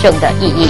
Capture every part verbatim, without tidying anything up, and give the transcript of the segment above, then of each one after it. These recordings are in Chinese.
正的意义。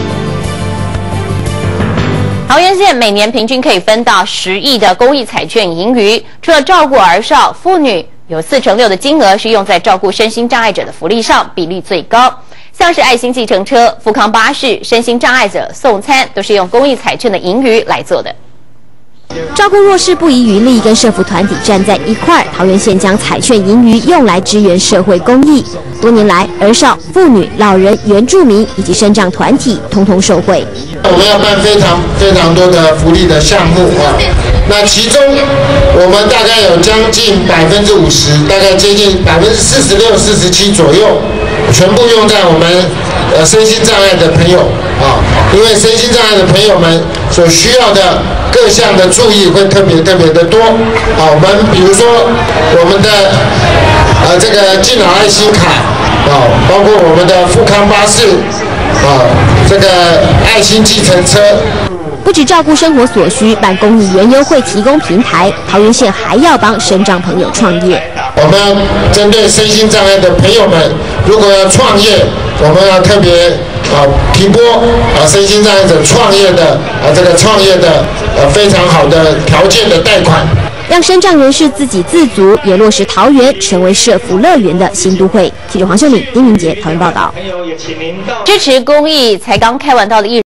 桃园县每年平均可以分到十亿的公益彩券盈余，除了照顾儿少、妇女，有四成六的金额是用在照顾身心障碍者的福利上，比例最高。像是爱心计程车、富康巴士、身心障碍者送餐，都是用公益彩券的盈余来做的。 照顾弱势不遗余力，跟社福团体站在一块儿。桃园县将彩券盈余用来支援社会公益，多年来，儿少、妇女、老人、原住民以及身障团体通通受惠。 我们要办非常非常多的福利的项目啊，那其中我们大概有将近百分之五十，大概接近百分之四十六、四十七左右，全部用在我们呃身心障碍的朋友啊，因为身心障碍的朋友们所需要的。 各项的注意会特别特别的多，啊，我们比如说我们的呃这个敬老爱心卡，啊，包括我们的富康巴士，啊，这个爱心计程车。 不只照顾生活所需，办公益园优惠提供平台，桃园县还要帮身障朋友创业。 我们针对身心障碍的朋友们，如果要创业，我们要特别。 啊，提拨啊，身心障碍者创业的啊，这个创业的呃非常好的条件的贷款， 让身障人士自给自足，也落实桃园成为社福乐园的新都会。记者黄秀敏、丁明杰桃园报道。 支持公益才刚开完道的艺。